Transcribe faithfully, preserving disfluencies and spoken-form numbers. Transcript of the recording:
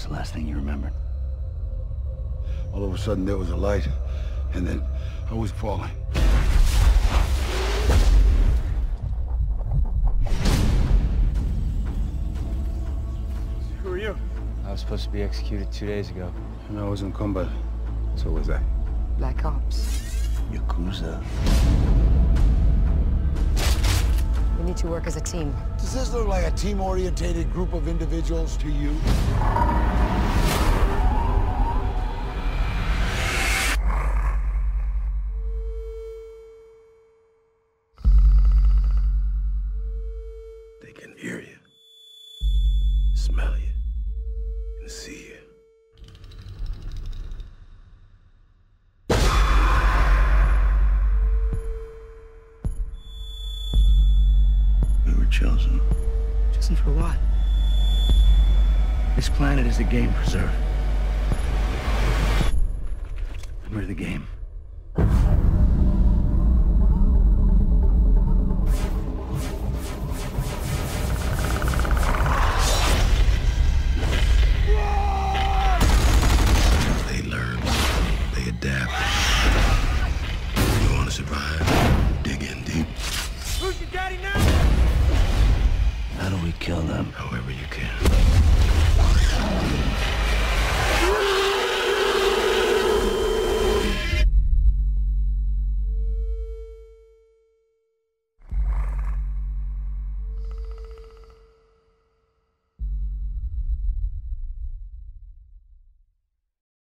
What's the last thing you remembered? All of a sudden, there was a light, and then I was falling. Who are you? I was supposed to be executed two days ago. And I was in combat. So was I. Black Ops. Yakuza. We need to work as a team. Does this look like a team-orientated group of individuals to you? They can hear you, smell you, and see you. We were chosen. Chosen for what? This planet is a game preserve. And we're the game.